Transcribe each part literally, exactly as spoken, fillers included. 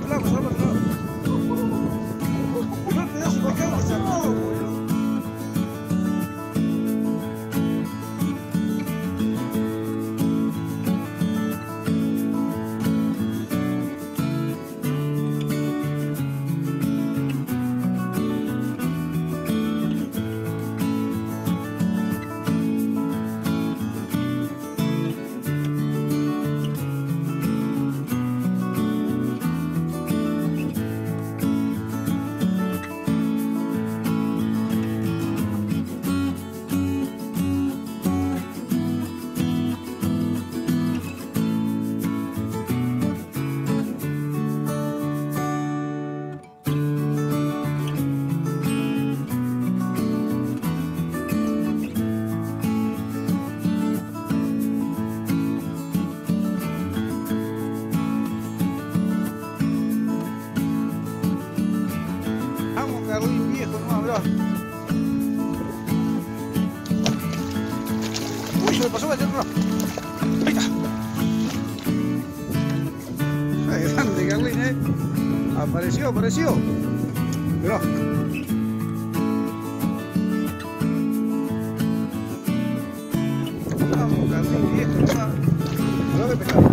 lado, pasalo para otro lado. Primero el pedazo para acá, pasa todo, boludo. Carlín viejo, no habrá. Uy, se me pasó el otro. Ahí está. Ay, grande Carlín, eh. Apareció, apareció. Mirá. Vamos, Carlín viejo, no va. Mirá que pescado.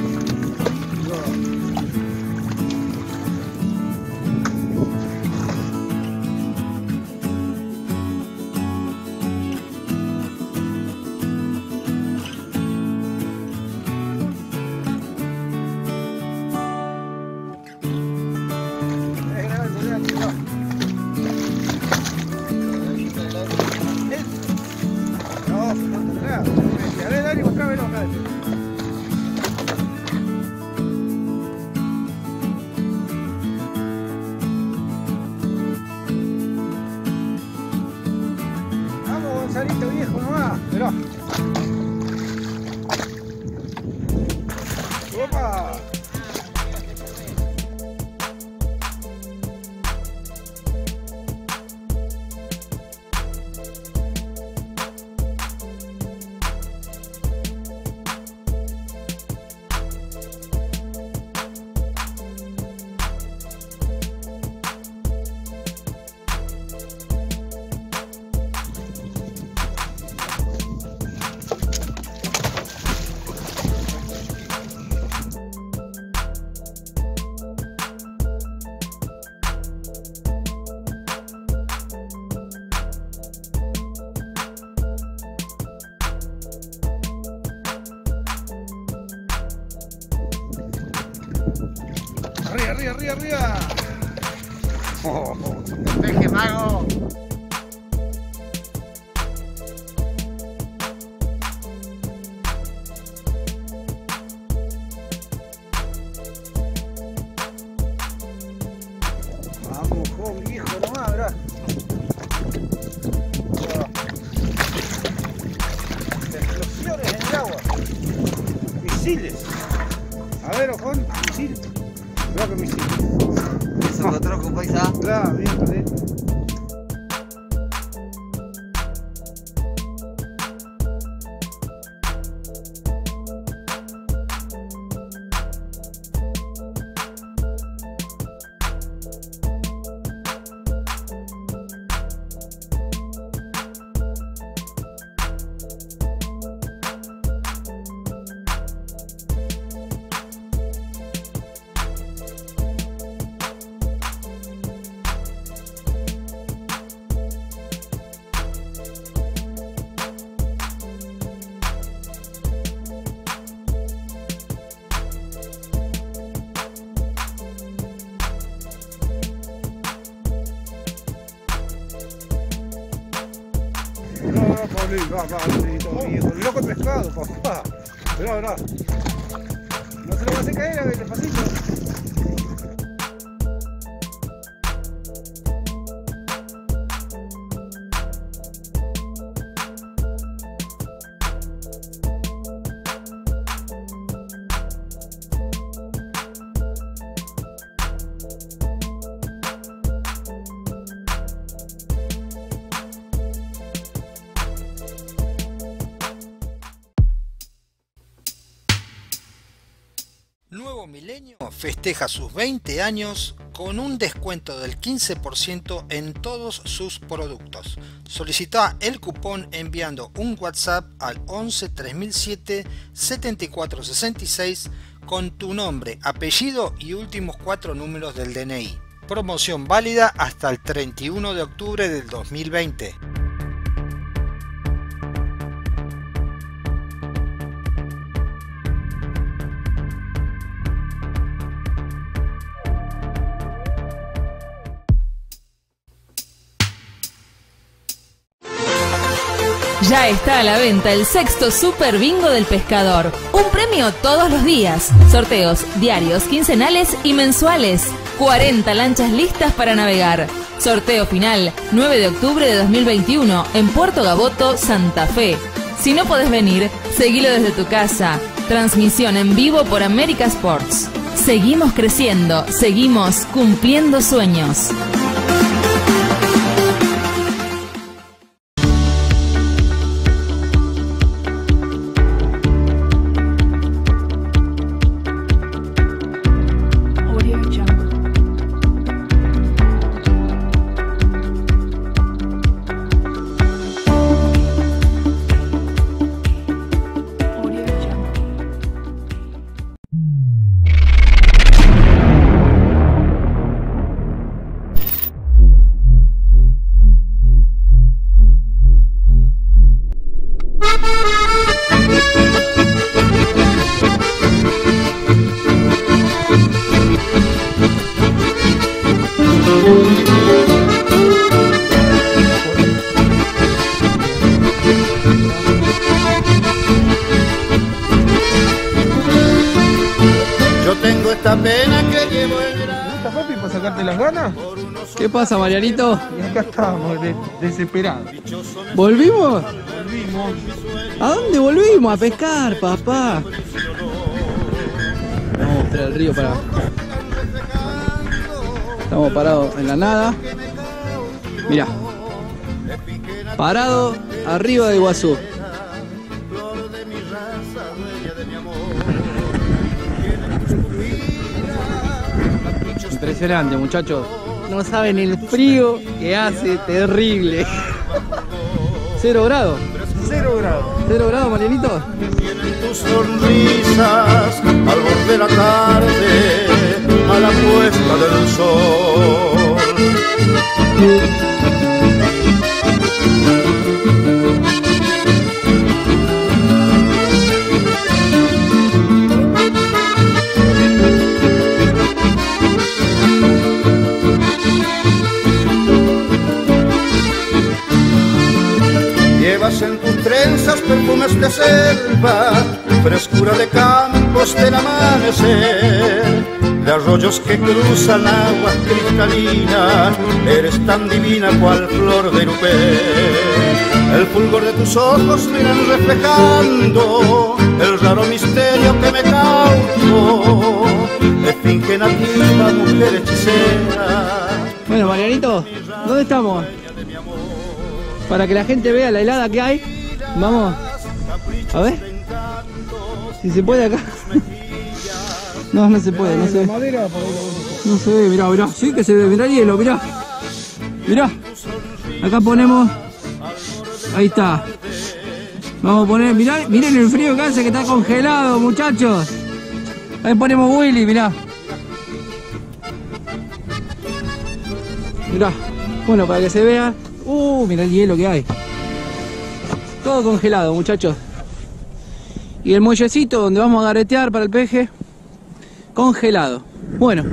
Gonzalito viejo nomás, mirá. ¡Opa! Arriba, arriba, arriba, arriba. Oh, oh. Peje mago. Vamos, con viejo nomás, ¿verdad? Explosiones en el agua. Misiles. A ver, ojón, misil. Creo que misil. Eso lo troco, paisa. Claro, bien, ¿eh? No, no, Pablito, va, va, Pablito, viejo, loco el pescado, papá. Verá, verá. No se lo vas a hacer caer, a ver, despacito. Nuevo Milenio festeja sus veinte años con un descuento del quince por ciento en todos sus productos. Solicita el cupón enviando un WhatsApp al once tres mil siete setenta y cuatro sesenta y seis con tu nombre, apellido y últimos cuatro números del D N I. Promoción válida hasta el treinta y uno de octubre del dos mil veinte. Ya está a la venta el sexto Super Bingo del Pescador. Un premio todos los días. Sorteos diarios, quincenales y mensuales. cuarenta lanchas listas para navegar. Sorteo final nueve de octubre de dos mil veintiuno en Puerto Gaboto, Santa Fe. Si no podés venir, seguilo desde tu casa. Transmisión en vivo por América Sports. Seguimos creciendo, seguimos cumpliendo sueños. Yo tengo esta pena que llevo el verano. ¿Está papi para sacarte las ganas? ¿Qué pasa, Marianito? Y acá estamos, de- desesperados. ¿Volvimos? Volvimos. ¿A dónde volvimos? A pescar, papá. Vamos a mostrar el río para... Estamos parados en la nada. Mirá. Parado arriba de Iguazú. Impresionante, muchachos. No saben el frío que hace, terrible. Cero grados. Cero grados. Cero grados, Marianito. Tus sonrisas al borde de la tarde, a la puesta del sol. Llevas en tus trenzas perfumes de selva, frescura de campos del amanecer, de arroyos que cruzan aguas cristalinas. Eres tan divina cual flor de Irupé. El fulgor de tus ojos miran reflejando el raro misterio que me causó. Esfinge nativa, mujer hechicera. Bueno, Marianito, ¿dónde estamos? Para que la gente vea la helada que hay. Vamos. A ver. Si se puede acá. No, no se puede, no se ve. No se ve, mirá, mirá. Sí que se ve, mirá el hielo, mirá. Mirá. Acá ponemos. Ahí está. Vamos a poner, mirá, miren el frío que hace, que está congelado, muchachos. Ahí ponemos Willy, mirá. Mirá. Bueno, para que se vea. Uh, mirá el hielo que hay. Todo congelado, muchachos. Y el muellecito donde vamos a garetear para el peje, congelado. Bueno.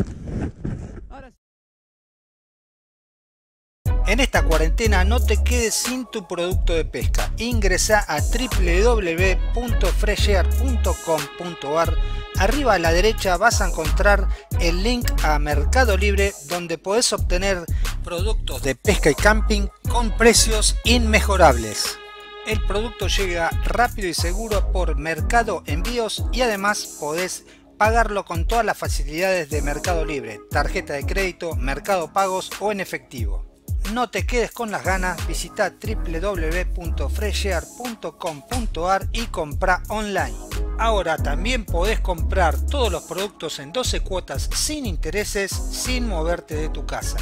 En esta cuarentena no te quedes sin tu producto de pesca. Ingresa a w w w punto freshear punto com punto a r. Arriba a la derecha vas a encontrar el link a Mercado Libre, donde podés obtener productos de pesca y camping con precios inmejorables. El producto llega rápido y seguro por Mercado Envíos y además podés pagarlo con todas las facilidades de Mercado Libre, tarjeta de crédito, Mercado Pagos o en efectivo. No te quedes con las ganas, visita w w w punto freshear punto com punto a r y compra online. Ahora también podés comprar todos los productos en doce cuotas sin intereses, sin moverte de tu casa.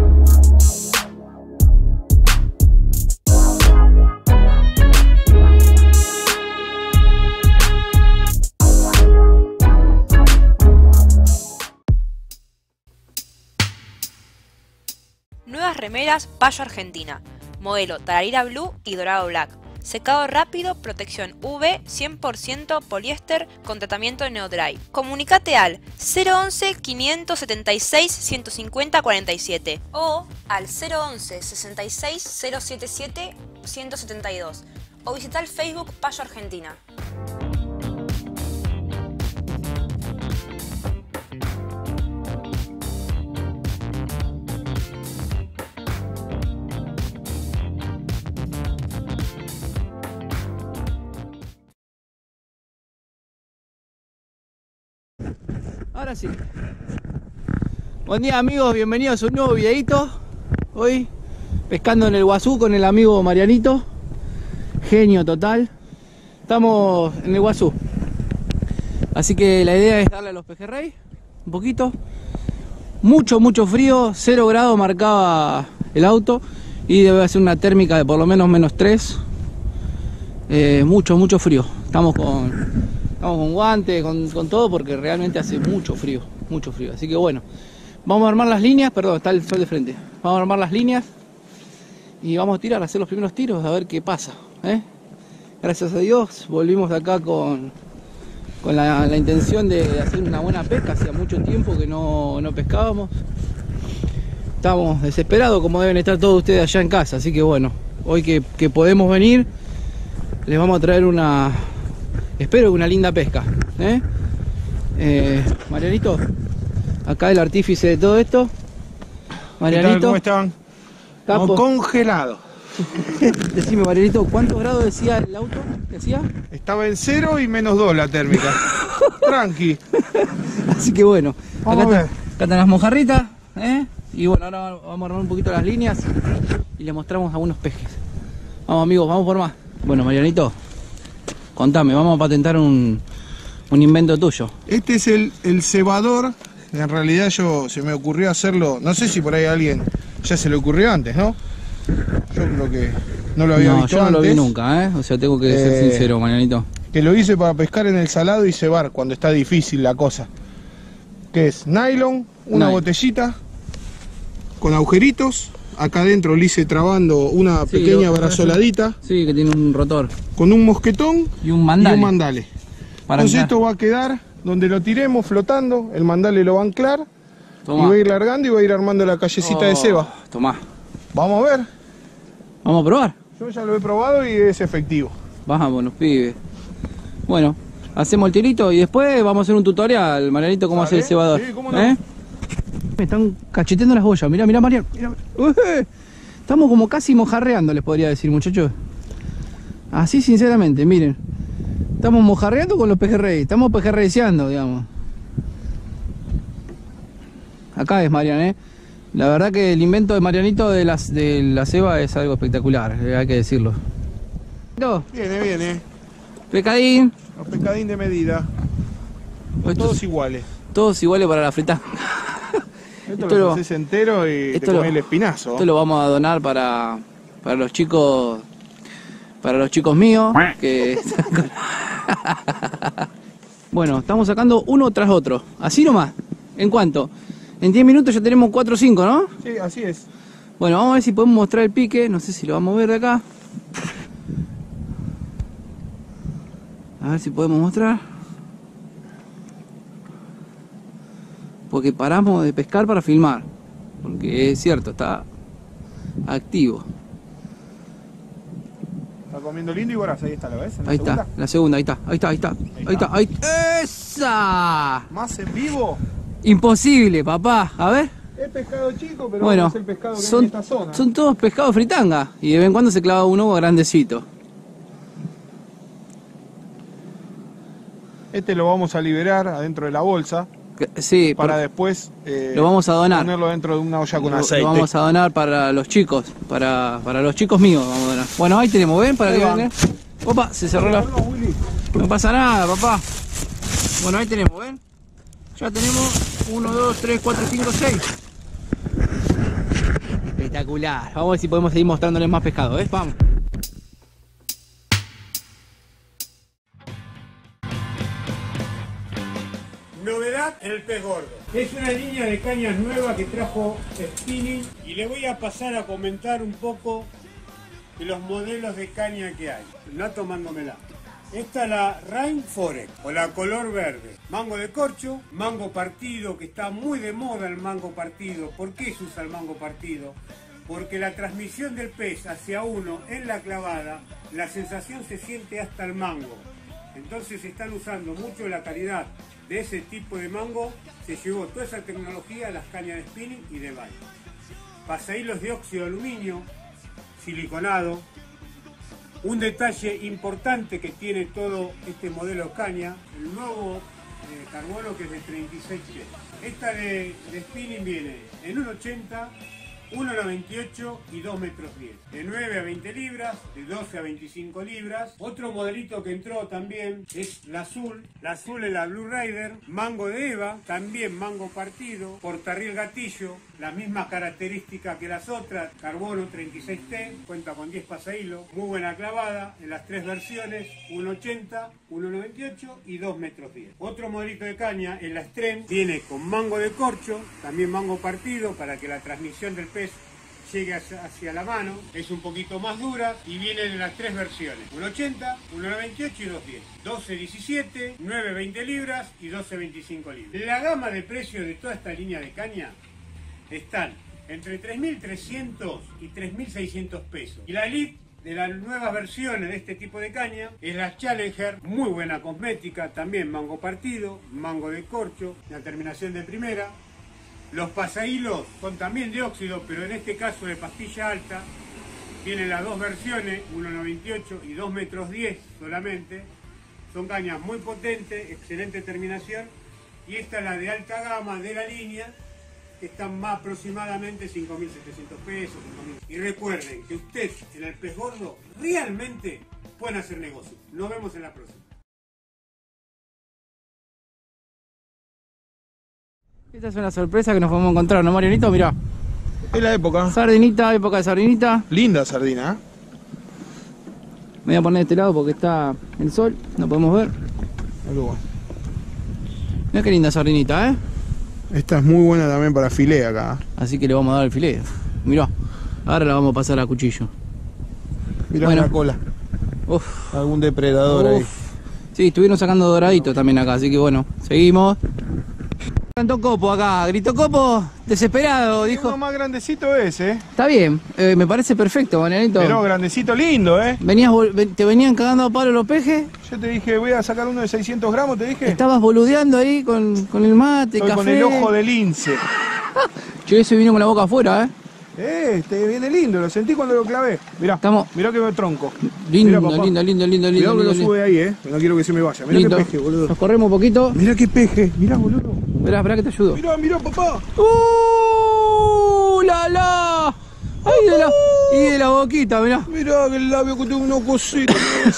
Nuevas remeras Payo Argentina, modelo Tararira Blue y Dorado Black. Secado rápido, protección U V, cien por ciento poliéster con tratamiento de Neodry. Comunicate al cero once, quinientos setenta y seis, ciento cincuenta, cuarenta y siete o al cero once, sesenta y seis, cero setenta y siete, ciento setenta y dos o visita el Facebook Payo Argentina. Ahora sí. Buen día amigos, bienvenidos a un nuevo videito. Hoy pescando en el Guazú con el amigo Marianito. Genio total. Estamos en el Guazú. Así que la idea es darle a los pejerrey un poquito. Mucho, mucho frío, cero grados marcaba el auto. Y debe ser una térmica de por lo menos menos tres. eh, Mucho, mucho frío. Estamos con... Estamos con guantes, con, con todo, porque realmente hace mucho frío, mucho frío. Así que bueno, vamos a armar las líneas, perdón, está el sol de frente. Vamos a armar las líneas y vamos a tirar, a hacer los primeros tiros, a ver qué pasa, ¿eh? Gracias a Dios, volvimos acá con, con la, la intención de hacer una buena pesca. Hacía mucho tiempo que no, no pescábamos. Estamos desesperados, como deben estar todos ustedes allá en casa. Así que bueno, hoy que, que podemos venir, les vamos a traer una... Espero que una linda pesca, ¿eh? Eh, Marianito, acá el artífice de todo esto. Marianito, ¿cómo están? Estamos congelados. Decime, Marianito, ¿cuántos grados decía el auto? ¿Decía? Estaba en cero y menos dos la térmica. Tranqui. Así que bueno, vamos acá, a ver. Está, acá están las mojarritas, ¿eh? Y bueno, ahora vamos a armar un poquito las líneas y les mostramos algunos pejes. Vamos amigos, vamos por más. Bueno, Marianito, contame, vamos a patentar un, un invento tuyo. Este es el, el cebador. En realidad yo se me ocurrió hacerlo. No sé si por ahí a alguien ya se le ocurrió antes, ¿no? Yo creo que no lo había no, visto yo no antes. lo vi nunca, ¿eh? O sea, tengo que eh, ser sincero, Marianito. Que lo hice para pescar en el salado y cebar cuando está difícil la cosa. Que es nylon, una Nylon. botellita con agujeritos. Acá adentro le hice trabando una Sí, pequeña lo- brazoladita Sí, que tiene un rotor con un mosquetón y un mandale. y un mandale. Para Entonces anclar. esto va a quedar donde lo tiremos flotando, el mandale lo va a anclar Tomá. y va a ir largando y va a ir armando la callecita Oh, de ceba. Tomá. Vamos a ver. Vamos a probar. Yo ya lo he probado y es efectivo. Vámonos, pibes. Bueno, hacemos el tirito y después vamos a hacer un tutorial, Marianito, cómo hacer el Dale. cebador. Sí, cómo no. ¿Eh? Me están cacheteando las boyas. Mirá, mirá, Mariano. Mirá. Ué, estamos como casi mojarreando, les podría decir, muchachos. Así, sinceramente, miren. Estamos mojarreando con los pejerrey. Estamos pejerreceando, digamos. Acá es Marian, ¿eh? La verdad que el invento de Marianito de, las, de la ceba es algo espectacular, eh, hay que decirlo. Viene, viene. Pescadín. Los pescadín de medida. Estos- Todos iguales. Todos iguales para la frita. Esto, Esto lo lo- haces entero y te esto comes lo- el espinazo. Esto lo vamos a donar para, para los chicos, para los chicos míos que bueno, estamos sacando uno tras otro, así nomás. ¿En cuánto? En diez minutos ya tenemos cuatro o cinco, ¿no? Sí, así es. Bueno, vamos a ver si podemos mostrar el pique. No sé si lo vamos a ver de acá. A ver si podemos mostrar. Porque paramos de pescar para filmar. Porque es cierto, está activo. Está comiendo lindo y voraz. Ahí está, ¿la ves? ¿En la Ahí está, segunda? la segunda, ahí está, ahí está, ahí está, ahí está, ahí ¡esa! Más en vivo. Imposible, papá. A ver. Es pescado chico, pero Bueno, es el pescado que hay en son, esta zona. son todos pescados fritanga. Y de vez en cuando se clava uno grandecito. Este lo vamos a liberar adentro de la bolsa Que- Sí, para por- después eh, lo vamos a donar. ponerlo dentro de una olla con Lo, aceite. lo vamos a donar para los chicos, para, para los chicos míos vamos a donar. Bueno, ahí tenemos, ¿ven? Para Ahí que van. vean. Opa, se cerró la... No, Willy. No pasa nada, papá. Bueno, ahí tenemos, ¿ven? Ya tenemos uno, dos, tres, cuatro, cinco, seis. Espectacular. Vamos a ver si podemos seguir mostrándoles más pescado, ¿ves? Vamos. Novedad en el pez gordo. Es una línea de cañas nueva que trajo Spinning y le voy a pasar a comentar un poco de los modelos de caña que hay. No tomándomela. Esta es la Rainforest o la color verde. Mango de corcho, mango partido, que está muy de moda el mango partido. ¿Por qué se usa el mango partido? Porque la transmisión del pez hacia uno en la clavada, la sensación se siente hasta el mango. Entonces están usando mucho la calidad de ese tipo de mango. Se llevó toda esa tecnología a las cañas de spinning y de baile. Pasahilos de óxido de aluminio, siliconado. Un detalle importante que tiene todo este modelo caña, el nuevo eh, carbono, que es de treinta y seis pies. Esta de, de spinning viene en uno ochenta, uno noventa y ocho y dos metros diez. De nueve a veinte libras, de doce a veinticinco libras. Otro modelito que entró también es la azul. La azul es la Blue Rider. Mango de Eva, también mango partido. Portarriel gatillo, la misma característica que las otras. Carbono treinta y seis T, cuenta con diez pasahilos. Muy buena clavada en las tres versiones, uno ochenta, uno noventa y ocho y dos metros diez. Otro modelito de caña es la Extreme. Viene con mango de corcho, también mango partido, para que la transmisión del pez llegue hacia la mano. Es un poquito más dura y vienen en las tres versiones, uno ochenta, uno noventa y ocho y dos diez. doce diecisiete, nueve veinte libras y doce veinticinco libras. La gama de precios de toda esta línea de caña están entre tres mil trescientos y tres mil seiscientos pesos. Y la elite de las nuevas versiones de este tipo de caña es la Challenger, muy buena cosmética, también mango partido, mango de corcho, la terminación de primera. Los pasahilos son también de óxido, pero en este caso de pastilla alta. Tienen las dos versiones, uno noventa y ocho y dos metros diez solamente. Son cañas muy potentes, excelente terminación. Y esta es la de alta gama de la línea, que están más aproximadamente cinco mil setecientos pesos. cinco mil. Y recuerden que ustedes en el pez gordo realmente pueden hacer negocio. Nos vemos en la próxima. Esta es una sorpresa que nos podemos encontrar, ¿no, Marianito? Mirá. Es la época. Sardinita, época de sardinita. Linda sardina, ¿eh? Me voy a poner de este lado porque está el sol, no podemos ver. Mirá qué linda sardinita, ¿eh? Esta es muy buena también para filé acá. Así que le vamos a dar el filé. Mirá, ahora la vamos a pasar a cuchillo. Mirá bueno. la cola. Uf. Algún depredador Uf. ahí. Sí, estuvieron sacando doradito también acá, así que bueno, seguimos. Gritó Copo acá, gritó Copo desesperado, dijo. Uno más grandecito es, ¿eh? Está bien, eh, me parece perfecto, Marianito. Pero grandecito lindo, ¿eh? Venías, ¿te venían cagando a palo los pejes? Yo te dije, voy a sacar uno de seiscientos gramos, te dije. Estabas boludeando ahí con, con el mate, Estoy café. con el ojo de lince. Yo ese vino con la boca afuera, ¿eh? Eh, este viene lindo, lo sentí cuando lo clavé. Mirá, Estamos... mirá que tronco. Lindo, mirá, lindo, lindo, lindo, lindo. Cuidado que lindo, lo sube ahí, eh. No quiero que se me vaya. Mirá lindo. qué peje, boludo. Nos corremos un poquito. Mirá qué peje, mirá, boludo. Esperá, esperá que te ayudo. Mirá, mirá, papá. ¡Uh! ¡La, la! ¡Ay, de la! Y de la boquita, mirá. Mirá que el labio que tengo una cosita.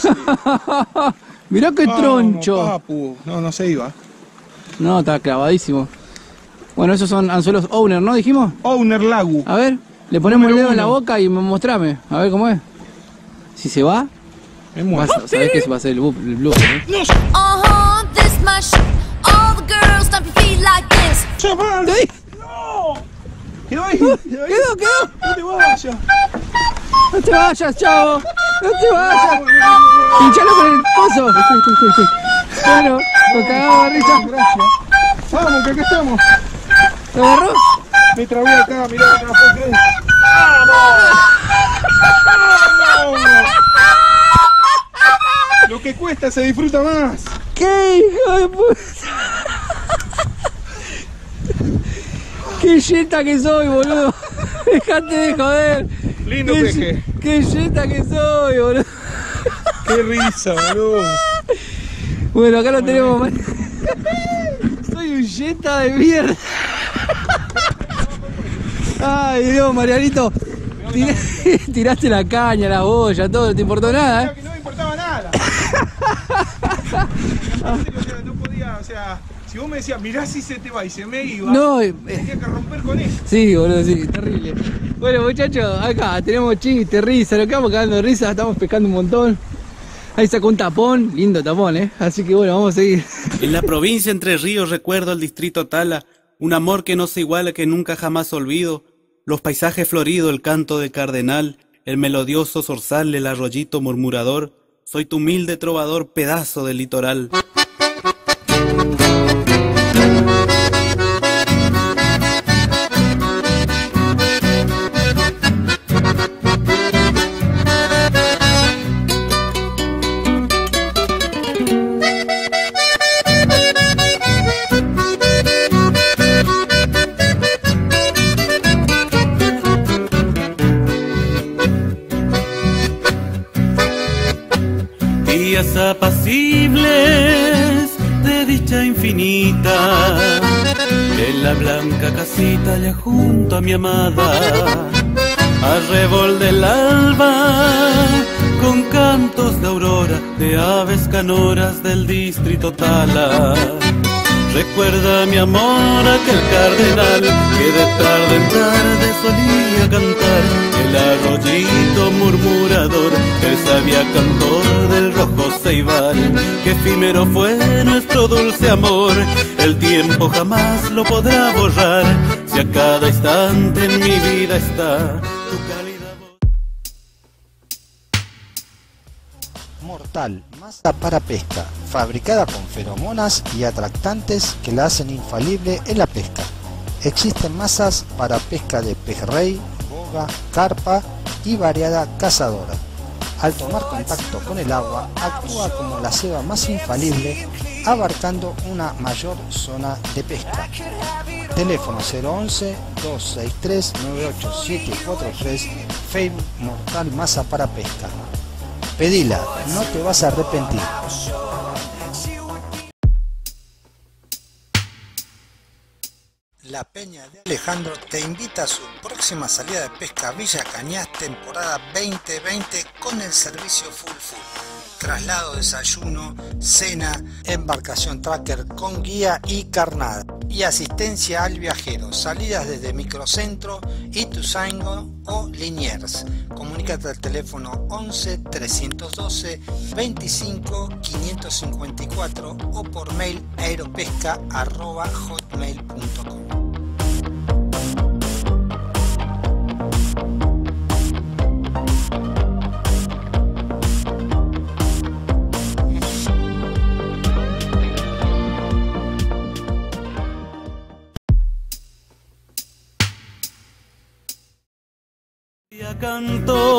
Mirá qué Vamos, troncho. Papu. No, no se iba. No, está clavadísimo. Bueno, esos son anzuelos Owner, ¿no? Dijimos. Owner Lagu. A ver, le ponemos Número el dedo uno. en la boca y mostrame. A ver cómo es. Si se va, Es muerto. vas, sabés que se va a hacer el, bu- el blooper, ¿eh? No se Uh-huh, this my shit. All the girls stomp your feet like this. va. Te di- No. Quedó ahí. Quedó, ahí. Quedó, quedó. No te vayas. No te vayas, chavo. No te vayas. Hinchalo con el coso. Estoy, estoy, estoy, estoy. Bueno, nos cagamos de risa. Gracias. Vamos, que acá estamos. ¿Lo agarró? Me trabé acá, mirá, no puedo creer. ¡Vamos! ¡Vamos! Lo que cuesta se disfruta más. ¡Qué hijo de puta! ¡Qué yeta que soy, boludo! Dejate de joder. Lindo qué, peje. ¡Qué yeta que soy, boludo! Qué risa, boludo. Bueno, acá lo tenemos. Man. Soy un yeta de mierda. Ay, Dios, Marianito. Tir- tiraste la caña, la boya, todo, no te importó nada, ¿eh? Que no me importaba nada. No podía, o sea, si vos me decías, mirá si se te va y se me iba, No, eh, tenía que romper con eso. sí, boludo, sí, terrible. Bueno, muchachos, acá tenemos chistes, risa, nos quedamos cagando de risa, estamos pescando un montón. Ahí sacó un tapón, lindo tapón, ¿eh? Así que bueno, vamos a seguir. En la provincia Entre Ríos recuerdo el distrito Tala, un amor que no se iguala, que nunca jamás olvido. Los paisajes floridos, el canto del cardenal, el melodioso zorzal, el arroyito murmurador. Soy tu humilde trovador, pedazo del litoral. Días apacibles de dicha infinita, en la blanca casita allá junto a mi amada, arrebol del alba, con cantos de aurora, de aves canoras del distrito Tala. Recuerda mi amor aquel cardenal que de tarde en tarde solía cantar, el arroyito murmurador, el sabia cantor del rojo ceibal. Que efímero fue nuestro dulce amor, el tiempo jamás lo podrá borrar, si a cada instante en mi vida está tu cálida voz. Mortal, masa para pesca, fabricada con feromonas y atractantes que la hacen infalible en la pesca. Existen masas para pesca de pejerrey, boga, carpa y variada cazadora. Al tomar contacto con el agua, actúa como la ceba más infalible, abarcando una mayor zona de pesca. Teléfono cero once, dos seis tres, nueve ocho siete cuatro tres, Facebook Mortal Masa para Pesca. Pedila, no te vas a arrepentir. La Peña de Alejandro te invita a su próxima salida de pesca a Villa Cañas, temporada veinte veinte, con el servicio full full. Traslado, desayuno, cena, embarcación tracker con guía y carnada. Y asistencia al viajero. Salidas desde Microcentro, Ituzaingó o Liniers. Comunícate al teléfono once, trescientos doce, veinticinco, quinientos cincuenta y cuatro o por mail aeropesca arroba hotmail punto com. Cantor.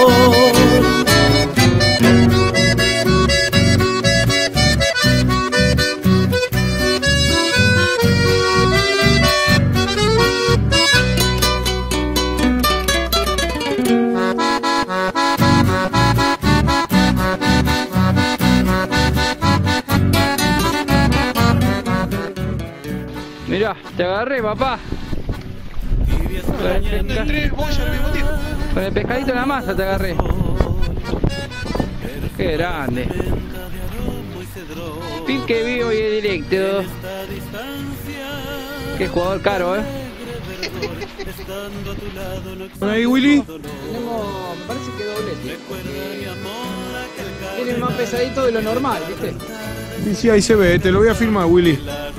Mirá, te agarré, papá. Con el, pesca... Con el pescadito en la masa te agarré. Qué grande. Pique vivo y directo. Qué jugador caro, eh. ¿Por ahí, Willy? Tenemos, me parece que doblete. Tiene más pesadito de lo normal, ¿viste? Sí, sí, ahí se ve, te lo voy a filmar, Willy.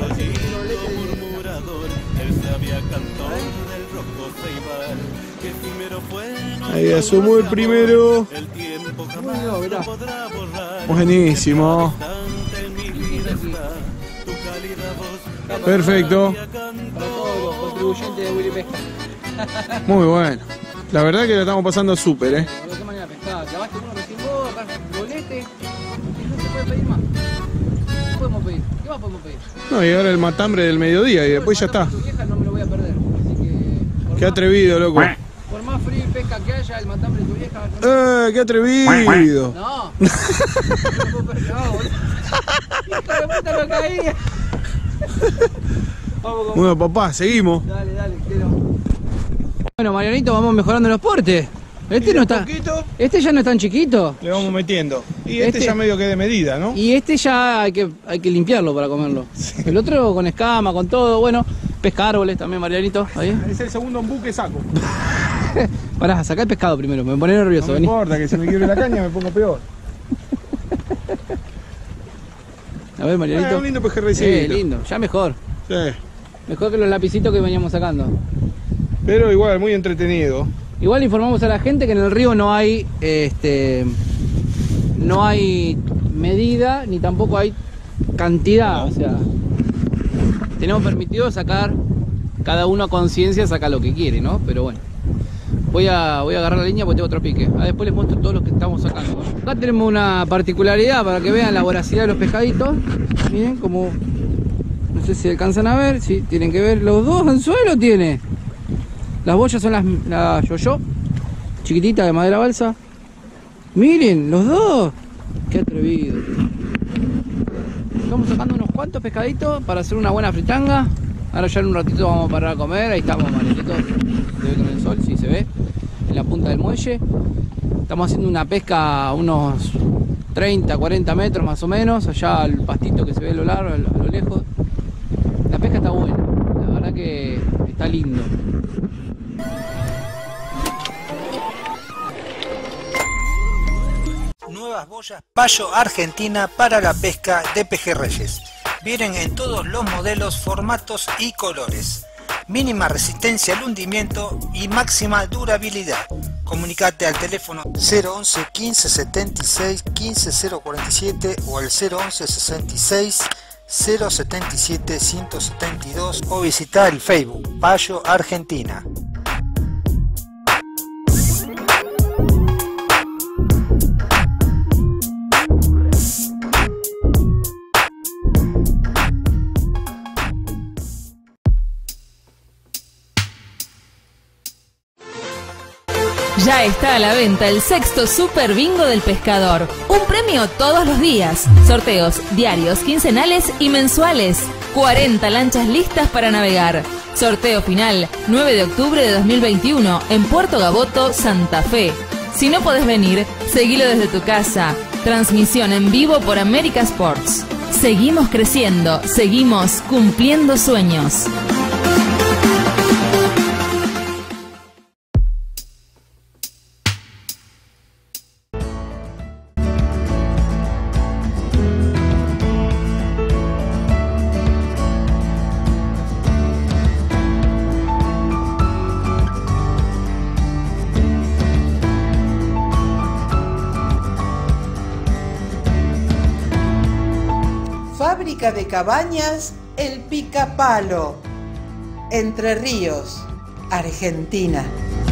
Ahí asomó el primero. Buenísimo. Perfecto. Para todos los contribuyentes de Willy Pesca. Muy bueno. La verdad que la estamos pasando súper, eh. ¿De qué manera pescada? Clavaste uno recién vos, acá bolete. Y no se puede pedir más. ¿Qué podemos pedir? ¿Qué más podemos pedir? No, y ahora el matambre del mediodía y después ya está. Tu vieja no me lo voy a perder. Así que. Qué atrevido, loco. Por más frío y pesca que haya, el matambre de tu vieja. ¡Eh, qué atrevido! No. No puedo perder. No, boludo. Hijo de puta, lo caía. Vamos con... Bueno, papá, seguimos. Dale, dale, quiero. Bueno, Marianito, vamos mejorando los portes. Este y no de a está. poquito Este ya no es tan chiquito. le vamos metiendo. Y este, Este- ya medio que de medida, ¿no? Y este ya hay que, hay que limpiarlo para comerlo. El otro con escama, con todo, bueno. Pesca árboles también, Marianito. Ahí. Es el segundo embú que saco. Pará, sacá el pescado primero, me pone nervioso. No me vení. importa, que si me quiebre la caña me pongo peor. A ver, Marianito. Ah, un lindo pejerreycito. Sí, lindo, ya mejor. Sí. Mejor que los lapicitos que veníamos sacando. Pero igual, muy entretenido. Igual informamos a la gente que en el río no hay este no hay medida ni tampoco hay cantidad, o sea, tenemos permitido sacar, cada uno a conciencia saca lo que quiere, ¿no? Pero bueno, voy a, voy a agarrar la línea porque tengo otro pique. Ah, después les muestro todos los que estamos sacando, ¿no? Acá tenemos una particularidad para que vean la voracidad de los pescaditos. Miren como, no sé si alcanzan a ver, si tienen que ver, los dos anzuelos tiene. Las boyas son las, las yo-yo, chiquititas de madera balsa. Miren, los dos. Qué atrevido. Estamos sacando unos cuantos pescaditos para hacer una buena fritanga. Ahora ya en un ratito vamos a parar a comer. Ahí estamos, Marianito. Se ve con el sol, sí se ve. En la punta del muelle. Estamos haciendo una pesca a unos treinta, cuarenta metros más o menos. Allá al pastito que se ve a lo largo, a lo lejos. La pesca está buena. La verdad que está lindo. Nuevas boyas Payo Argentina para la pesca de pejerreyes. Vienen en todos los modelos, formatos y colores. Mínima resistencia al hundimiento y máxima durabilidad. Comunicate al teléfono cero once, quince setenta y seis, quince cero cuarenta y siete o al cero once, sesenta y seis, cero setenta y siete, ciento setenta y dos o visita el Facebook Payo Argentina. Ya está a la venta el sexto Super Bingo del Pescador. Un premio todos los días. Sorteos diarios, quincenales y mensuales. cuarenta lanchas listas para navegar. Sorteo final nueve de octubre de dos mil veintiuno en Puerto Gaboto, Santa Fe. Si no podés venir, seguilo desde tu casa. Transmisión en vivo por América Sports. Seguimos creciendo, seguimos cumpliendo sueños. Fábrica de cabañas El Picapalo, Entre Ríos, Argentina.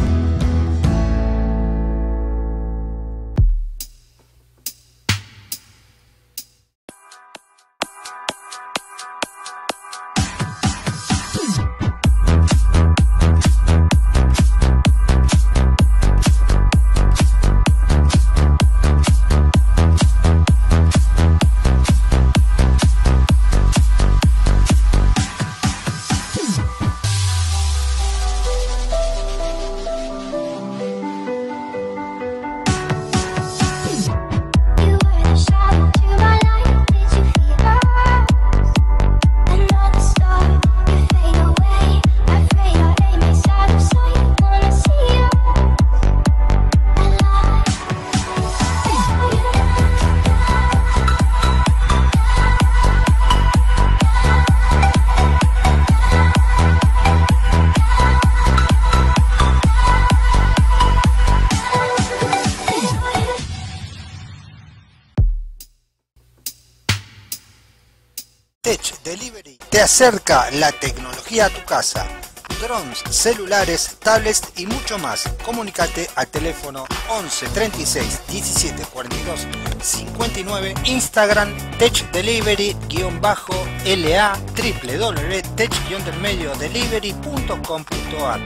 Tech Delivery te acerca la tecnología a tu casa. Drones, celulares, tablets y mucho más. Comunicate al teléfono once, treinta y seis, diecisiete, cuarenta y dos, cincuenta y nueve, Instagram Tech Delivery guión bajo L A, w w w punto tech guión medio delivery punto com punto a r.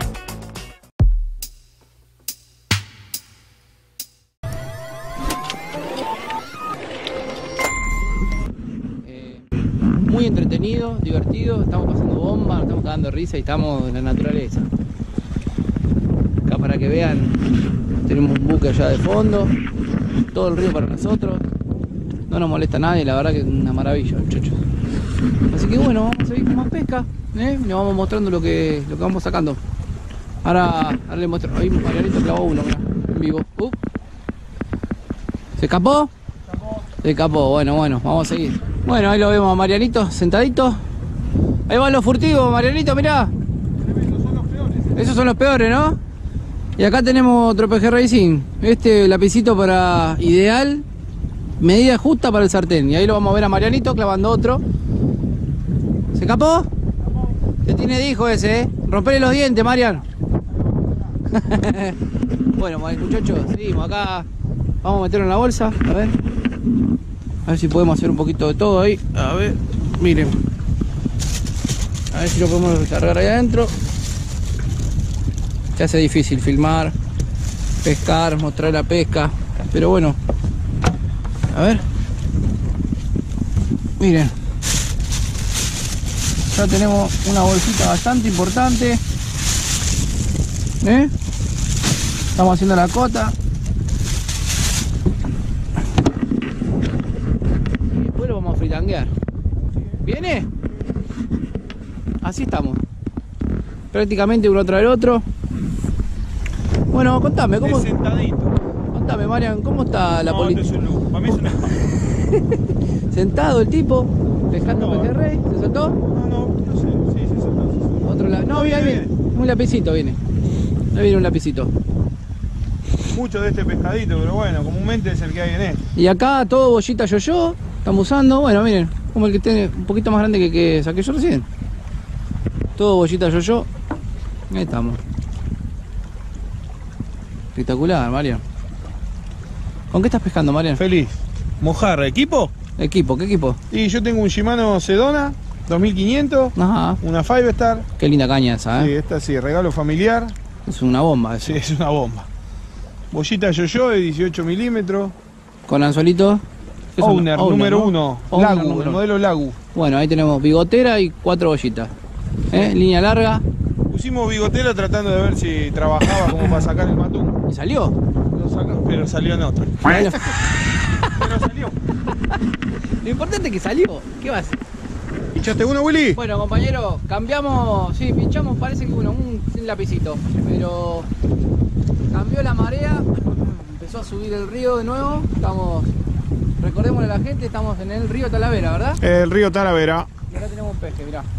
Muy entretenido, divertido, estamos pasando bomba, nos estamos cagando de risa y estamos en la naturaleza. Acá para que vean Tenemos un buque allá de fondo, todo el río para nosotros. No nos molesta a nadie, la verdad que es una maravilla, muchachos. Así que bueno, vamos a seguir con más pesca, ¿eh? Le vamos mostrando lo que, lo que vamos sacando. Ahora, ahora le muestro. Ahí Marianito clavó uno, mirá, en vivo. Uh. ¿Se escapó? Se escapó. Se escapó, bueno, bueno, vamos a seguir. Bueno, ahí lo vemos a Marianito sentadito. Ahí van los furtivos, Marianito, mirá. Son los peores. Esos son los peores, ¿no? Y acá tenemos otro P G Racing. Este lapicito para ideal, medida justa para el sartén. Y ahí lo vamos a ver a Marianito clavando otro. ¿Se escapó? Te tiene de hijo ese, ¿eh? Rompele los dientes, Mariano. Bueno, muchachos, seguimos acá. Vamos a meterlo en la bolsa, a ver. A ver si podemos hacer un poquito de todo ahí. A ver, miren. A ver si lo podemos cargar ahí adentro. Se hace difícil filmar, pescar, mostrar la pesca. Pero bueno. A ver. Miren. Ya tenemos una bolsita bastante importante. ¿Eh? Estamos haciendo la cota. Y después lo vamos a fritanguear. ¿Viene? Así estamos. Prácticamente uno tras el otro. Bueno, contame, ¿cómo? Sentadito. Contame, Marian, ¿cómo está la No, política? esto es un lujo. Para mí es una... Sentado el tipo, pescando No, pejerrey, ¿se soltó? No, no, no sé. Sí, se soltó, se soltó. Otro lado. No, viene, viene. Un lapicito viene. Ahí viene un lapicito. Mucho de este pescadito, pero bueno, comúnmente es el que hay en este. Y acá todo bollita yo-yo. Estamos usando, bueno, miren, como el que tiene un poquito más grande que que saqué yo recién. Todo bollita yo-yo. Ahí estamos. Espectacular, Marian. ¿Con qué estás pescando, Marian? Feliz. Mojarra, ¿equipo? Equipo, ¿qué equipo? Y yo tengo un Shimano Sedona dos mil quinientos. Ajá. Una Five Star. Qué linda caña esa, Sí, ¿eh? esta sí, regalo familiar. Es una bomba eso. Sí, es una bomba. Bollita yo-yo de dieciocho milímetros. Con anzuelito. ¿Qué son? Owner, número ¿no? uno. Owner, Lagu, número el uno. modelo Lagu. Bueno, ahí tenemos bigotera y cuatro bollitas. ¿Eh? Línea larga. Pusimos bigotera tratando de ver si trabajaba como para sacar el matún. ¿Y salió? Lo sacó, pero salió en otra. Salió. Pero salió. Lo importante es que salió. ¿Qué vas? ¿Pinchaste uno, Willy? Bueno, compañero, cambiamos, sí, pinchamos, parece que bueno, un, un lapicito, pero cambió la marea, empezó a subir el río de nuevo, estamos, recordémosle a la gente, estamos en el río Talavera, ¿verdad? El río Talavera. Y acá tenemos un peje, mirá.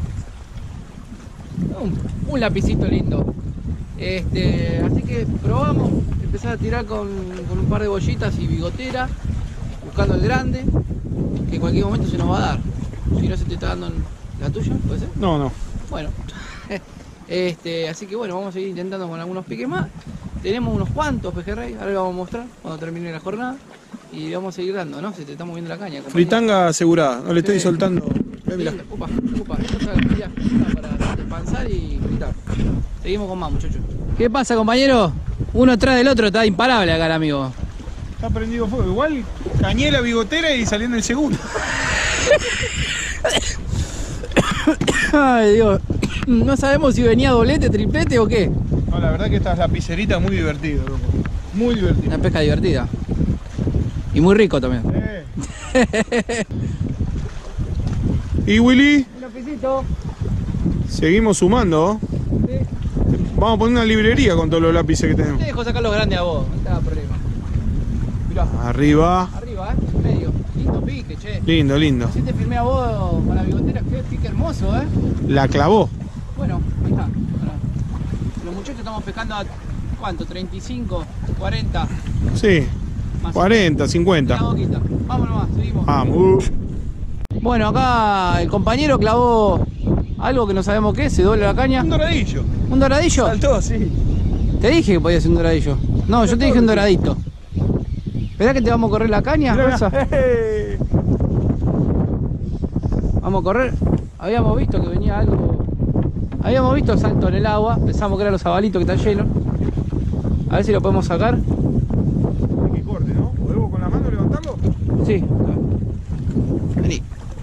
Un, un lapicito lindo. Este, así que probamos, empezar a tirar con, con un par de bollitas y bigotera, buscando el grande, que en cualquier momento se nos va a dar. Si no se te está dando la tuya, ¿puede ser? No, no. Bueno, este, así que bueno, vamos a seguir intentando con algunos piques más. Tenemos unos cuantos pejerrey, ahora lo vamos a mostrar cuando termine la jornada. Y vamos a seguir dando, ¿no? Se te está moviendo la caña, compañero. Fritanga asegurada, no le estoy Sí. soltando. Eh, mirá. Sí, upa, upa, esta es la actividad para despansar y fritar. Seguimos con más, muchachos. ¿Qué pasa, compañero? Uno atrás del otro, está imparable acá el amigo. Está prendido fuego. Igual cañé la bigotera y salió en el segundo. Ay, Dios. No sabemos si venía doblete, triplete o qué. No, la verdad que esta lapicerita muy divertido, loco. Muy divertido. Una pesca divertida. Y muy rico también. Eh. ¿Y Willy? Un lapicito. Seguimos sumando. Sí. Vamos a poner una librería con todos los lápices que tenemos. Te dejo sacar los grandes a vos, no te hagas problema. Mirá. Arriba. Arriba, eh, medio. Lindo pique, che. Lindo, lindo. Si te filmé a vos con la bigotera, qué pique hermoso, eh. La clavó. Bueno, ahí está. Ahora, los muchachos estamos pescando a ¿cuánto? ¿treinta y cinco? ¿cuarenta? Sí. Más cuarenta, La cincuenta. boquita. Vámonos más, seguimos. Vamos. Bueno, acá el compañero clavó algo que no sabemos qué es, se dobla la caña. Un doradillo. ¿Un doradillo? Saltó, sí. Te dije que podía ser un doradillo. No, yo te dije un doradito. ¿Verdad que te vamos a correr la caña, Rosa? Eh. Vamos a correr. Habíamos visto que venía algo. Habíamos visto salto en el agua. Pensamos que eran los zabalitos que están llenos. A ver si lo podemos sacar. Que corte, ¿no? ¿Podemos con la mano levantarlo? Sí. Vení.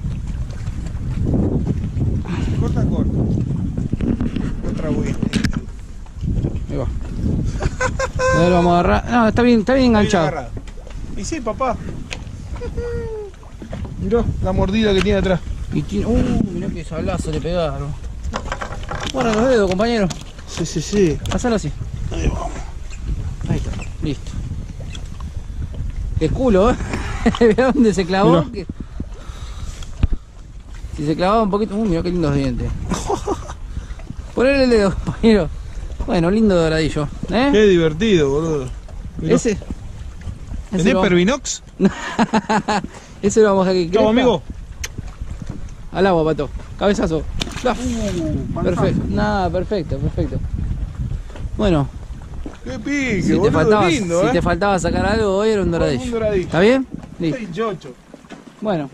Corta, corta. Otra vuelta. Ahí va. A ver, vamos a agarrar. No, está bien, está bien enganchado. Está bien agarrado. Y sí, papá. Mirá la mordida que tiene atrás. Y tiene. Uh, mirá qué sablazo le pegaron. Bueno, los dedos, compañero. Sí, sí, sí. Pasalo así. Ahí vamos. Ahí está, listo. Qué culo, ¿eh? Mirá dónde se clavó. Que... Si se clavaba un poquito. Uh, mirá qué lindos dientes. Ponele el dedo, compañero. Bueno, lindo doradillo. ¿Eh? Qué divertido, boludo. Mirá. Ese. ¿Tenés lo... Pervinox? Ese lo vamos a que Chau, amigo. Al agua, pato. Cabezazo. Uh, perfecto. Nada, perfecto, perfecto. Bueno. Qué pique, si boludo, te faltaba, lindo, si ¿eh? te faltaba sacar algo, hoy era un doradillo. Un doradillo. ¿Está bien? Listo. seis ocho. Bueno.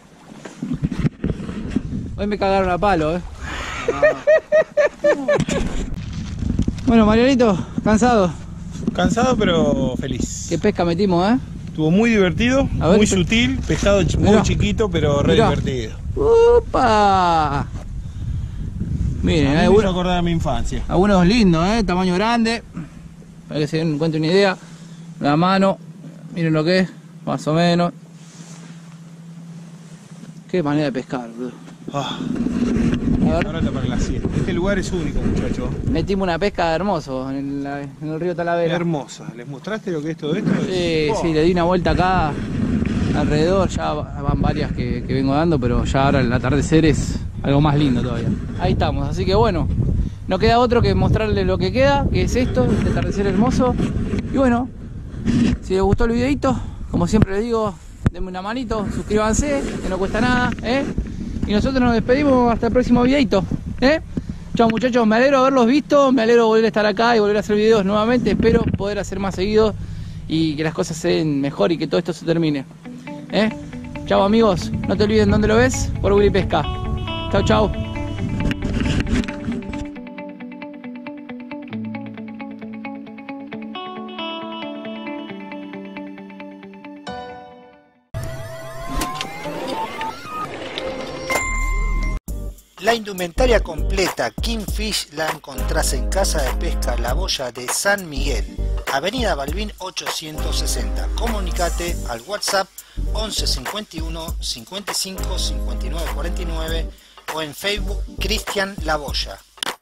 Hoy me cagaron a palo, ¿eh? Bueno, Marianito, cansado. Cansado pero feliz. Qué pesca metimos, ¿eh? Estuvo muy divertido, ver, muy pe... sutil, pescado ch muy chiquito pero re Mirá. divertido. ¡Upa! Miren, a hay mí me hizo algunos, acordar a mi infancia. algunos lindos, ¿eh? Tamaño grande. Para que se den cuenta una idea. La mano, miren lo que es, más o menos. Qué manera de pescar, boludo. Ah. A ver. Ahora está para la siesta. Este lugar es único, muchachos. Metimos una pesca hermoso en el, en el río Talavera. Hermosa. ¿Les mostraste lo que es todo esto? Sí, Oh. sí, le di una vuelta acá alrededor, ya van varias que, que vengo dando, pero ya ahora el atardecer es algo más lindo todavía. Ahí estamos, así que bueno, no queda otro que mostrarles lo que queda, que es esto, este atardecer hermoso. Y bueno, si les gustó el videito, como siempre les digo, denme una manito, suscríbanse, que no cuesta nada, ¿eh? Y nosotros nos despedimos hasta el próximo videito, ¿eh? Chao muchachos, me alegro de haberlos visto, me alegro de volver a estar acá y volver a hacer videos nuevamente, espero poder hacer más seguido y que las cosas se den mejor y que todo esto se termine, ¿eh? Chao amigos, no te olviden dónde lo ves, por Willy Pesca. Chao, chao. La indumentaria completa Kingfish la encontrás en Casa de Pesca La Boya de San Miguel, Avenida Balbín ochocientos sesenta. Comunicate al WhatsApp once cincuenta y uno cincuenta y cinco cincuenta y nueve cuarenta y nueve o en Facebook Cristian La Boya.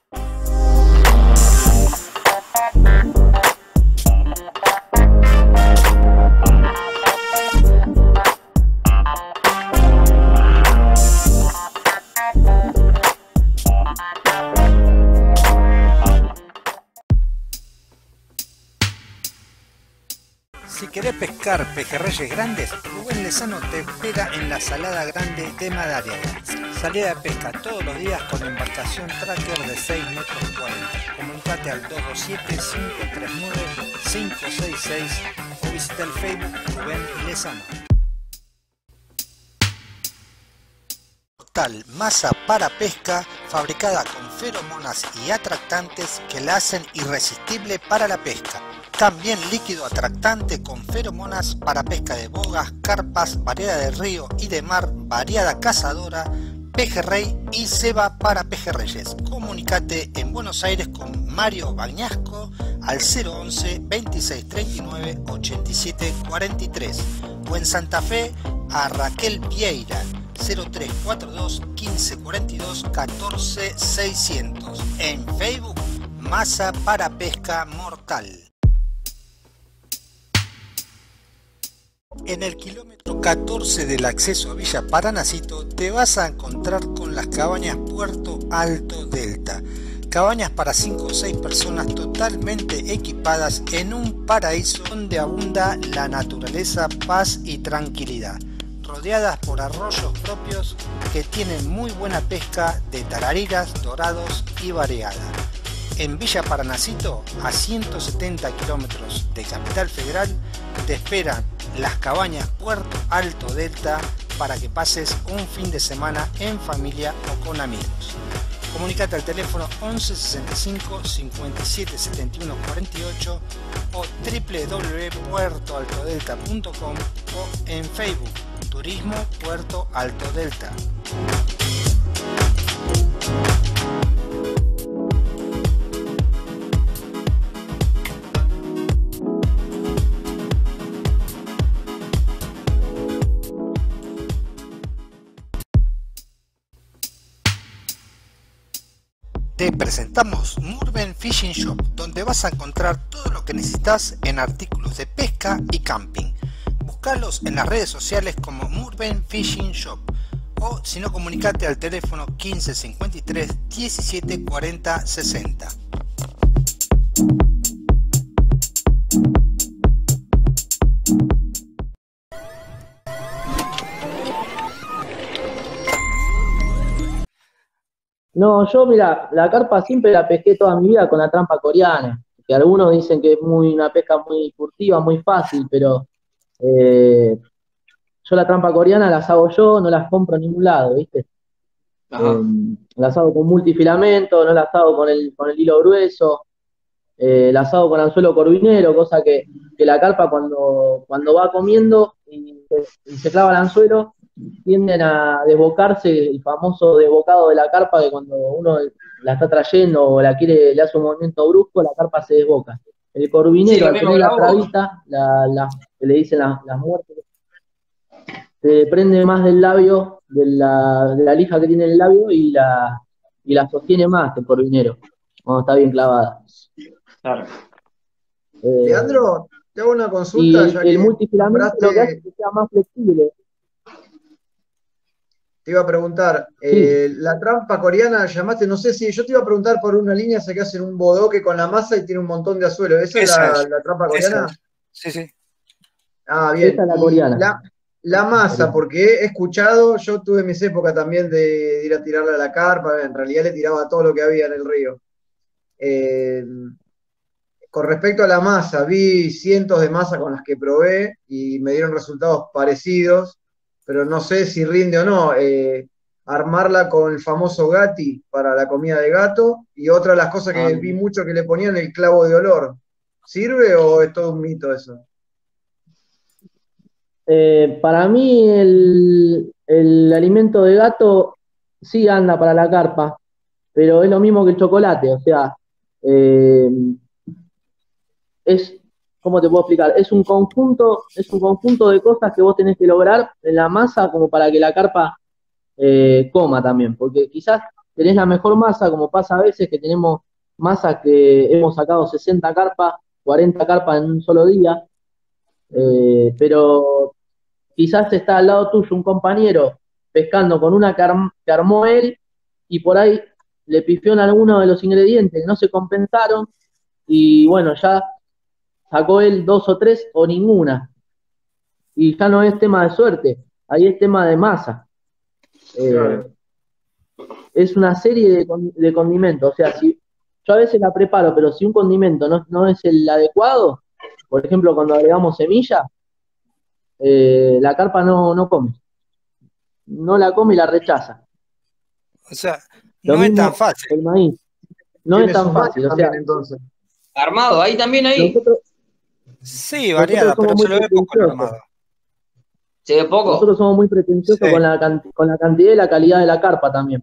Si querés pescar pejerreyes grandes, Rubén Lezano te espera en la Salada Grande de Madariaga. Salida de pesca todos los días con embarcación tracker de seis metros cuarenta. Comunicate al dos dos siete, cinco tres nueve, cinco seis seis o visita el Facebook Rubén Lezano. Tal masa para pesca fabricada con feromonas y atractantes que la hacen irresistible para la pesca. También líquido atractante con feromonas para pesca de bogas, carpas, variedad de río y de mar, variada cazadora, pejerrey y ceba para pejerreyes. Comunicate en Buenos Aires con Mario Bañasco al cero once, veintiséis treinta y nueve, ochenta y siete cuarenta y tres o en Santa Fe a Raquel Vieira cero tres cuatro dos, quince cuarenta y dos, catorce seiscientos. En Facebook Masa para Pesca Mortal. En el kilómetro catorce del acceso a Villa Paranacito te vas a encontrar con las cabañas Puerto Alto Delta. Cabañas para cinco o seis personas totalmente equipadas en un paraíso donde abunda la naturaleza, paz y tranquilidad. Rodeadas por arroyos propios que tienen muy buena pesca de tarariras, dorados y variada. En Villa Paranacito, a ciento setenta kilómetros de Capital Federal, te esperan las cabañas Puerto Alto Delta para que pases un fin de semana en familia o con amigos. Comunicate al teléfono once sesenta y cinco, cincuenta y siete setenta y uno cuarenta y ocho o w w w punto puerto alto delta punto com o en Facebook Turismo Puerto Alto Delta. Te presentamos Murben Fishing Shop, donde vas a encontrar todo lo que necesitas en artículos de pesca y camping. Búscalos en las redes sociales como Murben Fishing Shop o si no, comunicate al teléfono quince cincuenta y tres diecisiete cuarenta sesenta. No, yo mira, la carpa siempre la pesqué toda mi vida con la trampa coreana, que algunos dicen que es muy una pesca muy furtiva, muy fácil, pero eh, yo la trampa coreana las hago yo, no las compro en ningún lado, ¿viste? Eh, las hago con multifilamento, no las hago con el, con el hilo grueso, eh, las hago con anzuelo corvinero, cosa que, que la carpa cuando, cuando va comiendo y se, y se clava el anzuelo, tienden a desbocarse, el famoso desbocado de la carpa, que cuando uno la está trayendo o la quiere, le hace un movimiento brusco, la carpa se desboca. El corvinero, al tener la trabita, la, la, que le dicen las, las muertes, se prende más del labio, de la, de la lija que tiene el labio, y la, y la sostiene más que el corvinero, cuando está bien clavada. Claro. Eh, Leandro, te hago una y consulta. el, Ya el que multifilamento nombraste- lo que hace es que sea más flexible. Te iba a preguntar, eh, la trampa coreana llamaste, no sé si, yo te iba a preguntar por una línea esa que hacen un bodoque con la masa y tiene un montón de azuelo. ¿Esa es Esa la, es, la trampa esa coreana? es. Sí, sí. Ah, bien. Esa es la Y coreana. La, la masa, porque he escuchado, yo tuve mis épocas también de, de ir a tirarle a la carpa, en realidad le tiraba todo lo que había en el río. Eh, con respecto a la masa, vi cientos de masas con las que probé y me dieron resultados parecidos, pero no sé si rinde o no. Eh, armarla con el famoso gatti para la comida de gato, y otra de las cosas que Ah. vi mucho que le ponían el clavo de olor. ¿Sirve o es todo un mito eso? Eh, para mí el, el alimento de gato sí anda para la carpa, pero es lo mismo que el chocolate, o sea, eh, es, ¿cómo te puedo explicar? Es un conjunto, es un conjunto de cosas que vos tenés que lograr en la masa como para que la carpa eh, coma también, porque quizás tenés la mejor masa, como pasa a veces que tenemos masas que hemos sacado sesenta carpas, cuarenta carpas en un solo día, eh, pero quizás está al lado tuyo un compañero pescando con una que, arm- que armó él y por ahí le pifió en alguno de los ingredientes que no se compensaron y bueno, ya sacó él dos o tres o ninguna. Y ya no es tema de suerte, ahí es tema de masa. Eh, Claro. Es una serie de, con- de condimentos, o sea, si yo a veces la preparo, pero si un condimento no, no es el adecuado, por ejemplo, cuando agregamos semilla, eh, la carpa no, no come. No la come y la rechaza. O sea, Lo no es mismo tan fácil. el maíz. No Tiene es tan su magia fácil, o también, sea, entonces. Armado, ahí también ahí. nosotros, Sí, nosotros variada, pero somos se muy lo ve poco el pretenciosos. armado. ¿Se ve poco? Nosotros somos muy pretenciosos Sí. con la, canti- con la cantidad y la calidad de la carpa también.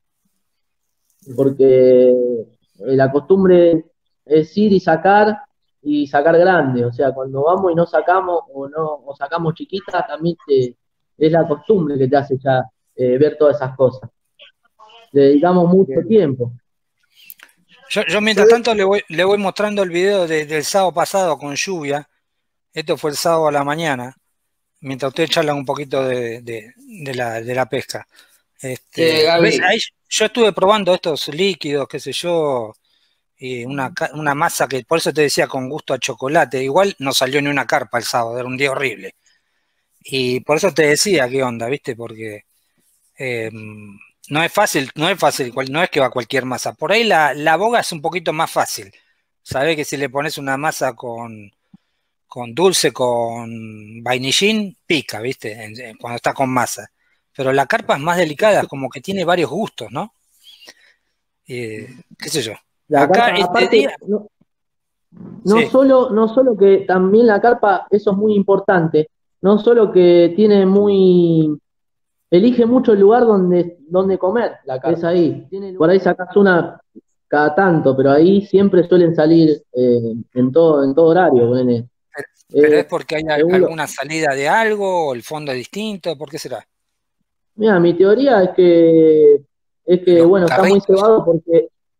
Porque eh, la costumbre es ir y sacar y sacar grande. O sea, cuando vamos y no sacamos o no o sacamos chiquitas, también te- es la costumbre que te hace ya eh, ver todas esas cosas. Le dedicamos mucho Bien. tiempo. Yo, yo mientras tanto le voy, le voy mostrando el video de- del sábado pasado con lluvia. Esto fue el sábado a la mañana, mientras ustedes charlan un poquito de, de- de la, de la pesca. Este, Sí, Gaby. ¿ves? Ahí yo estuve probando estos líquidos, qué sé yo, y una, ca- una masa que, por eso te decía, con gusto a chocolate. Igual no salió ni una carpa el sábado, era un día horrible. Y por eso te decía qué onda, ¿viste? Porque eh, no es fácil, no es fácil, cual- no es que va cualquier masa. Por ahí la, la boga es un poquito más fácil. Sabés que si le pones una masa con, con dulce, con vainillín, pica, ¿viste? En- en- cuando está con masa. Pero la carpa es más delicada, como que tiene varios gustos, ¿no? Eh, qué sé yo. La Acá carpa, este aparte, día, no, no sí, solo, no solo que también la carpa, eso es muy importante, no solo que tiene muy, elige mucho el lugar donde, donde comer, la carpa es ahí. Por ahí sacas una cada tanto, pero ahí siempre suelen salir eh, en todo, en todo horario, ponele. pero Eh, es porque hay según lo- alguna salida de algo, o el fondo es distinto, ¿por qué será? Mira, mi teoría es que, es que Los bueno, está muy carritos. cebado porque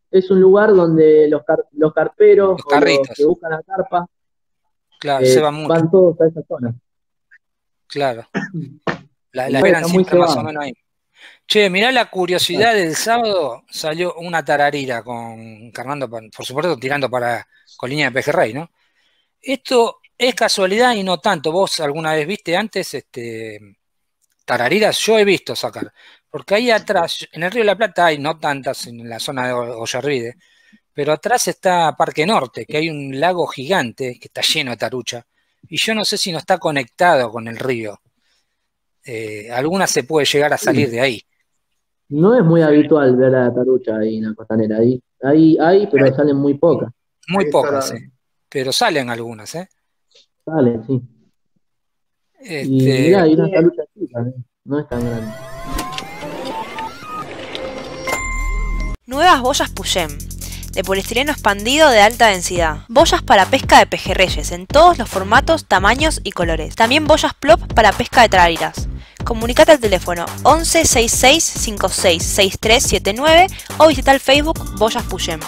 es un lugar donde los, car los carperos Los o los carritos. que buscan la carpa Claro, eh, se van mucho. van todos a esa zona. Claro. La, El la lugar esperan está muy siempre más o cebado. menos ahí. Che, mirá la curiosidad del sábado, salió una tararira con Carnando, por supuesto tirando para Colina de Pejerrey, ¿no? Esto es casualidad y no tanto. ¿Vos alguna vez viste antes este, tarariras? Yo he visto sacar. Porque ahí atrás, en el Río de la Plata hay no tantas en la zona de Ollarvide, pero atrás está Parque Norte, que hay un lago gigante que está lleno de tarucha. Y yo no sé si no está conectado con el río. Eh, alguna se puede llegar a salir de ahí. No es muy habitual ver a la tarucha ahí en la costanera. Ahí, ahí hay, pero salen muy pocas. Muy Ahí está pocas, la- sí. Pero salen algunas, ¿eh? Salen, sí. Y Este, mirá, hay una tarucha chica, ¿eh? No es tan grande. Nuevas boyas Puyem, de poliestireno expandido de alta densidad. Boyas para pesca de pejerreyes en todos los formatos, tamaños y colores. También boyas plop para pesca de tarariras. Comunicate al teléfono once sesenta y seis cincuenta y seis sesenta y tres setenta y nueve o visita el Facebook Boyas Puyem.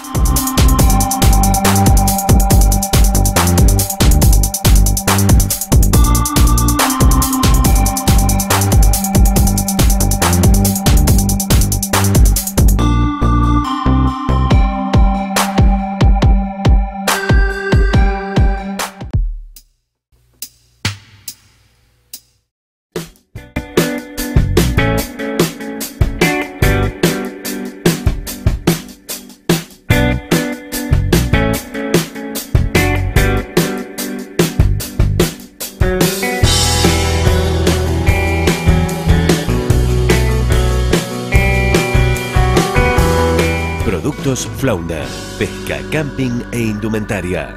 Productos Flounder, pesca, camping e indumentaria.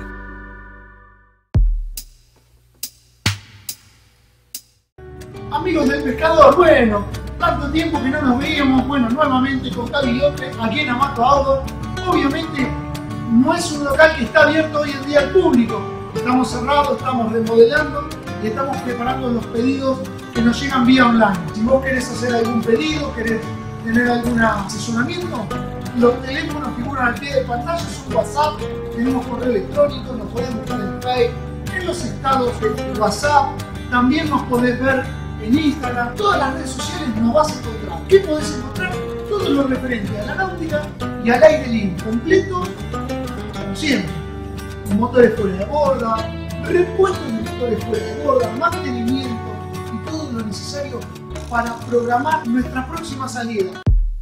Amigos del pescador, bueno, tanto tiempo que no nos veíamos, bueno, nuevamente con Javi López, aquí en Amato Outdoor. Obviamente no es un local que está abierto hoy en día al público, estamos cerrados, estamos remodelando y estamos preparando los pedidos que nos llegan vía online. Si vos querés hacer algún pedido, querés tener algún asesoramiento, los teléfonos figuran al pie de pantalla, son WhatsApp, tenemos correo electrónico, nos podés buscar en Facebook, en los estados de WhatsApp, también nos podés ver en Instagram, todas las redes sociales nos vas a encontrar. ¿Qué podés encontrar? Todo lo referente a la náutica y al aire libre, completo, como siempre. Motores fuera de borda, repuestos de motores fuera de borda, mantenimiento y todo lo necesario para programar nuestra próxima salida.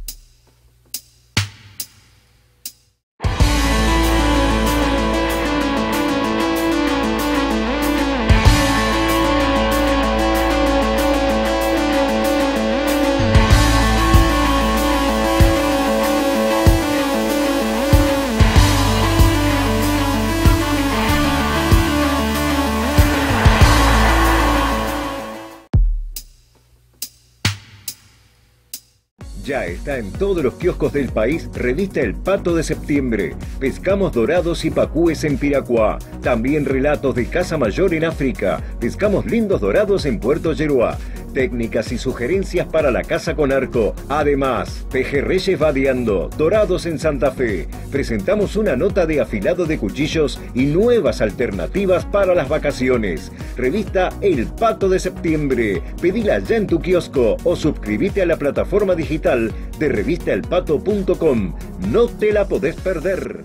Ya está en todos los kioscos del país revista El Pato de Septiembre. Pescamos dorados y pacúes en Piracuá. También relatos de caza mayor en África. Pescamos lindos dorados en Puerto Yeruá. Técnicas y sugerencias para la caza con arco. Además, pejerreyes vadeando, dorados en Santa Fe. Presentamos una nota de afilado de cuchillos y nuevas alternativas para las vacaciones. Revista El Pato de Septiembre. Pedila ya en tu kiosco o suscríbete a la plataforma digital de revista el pato punto com. No te la podés perder.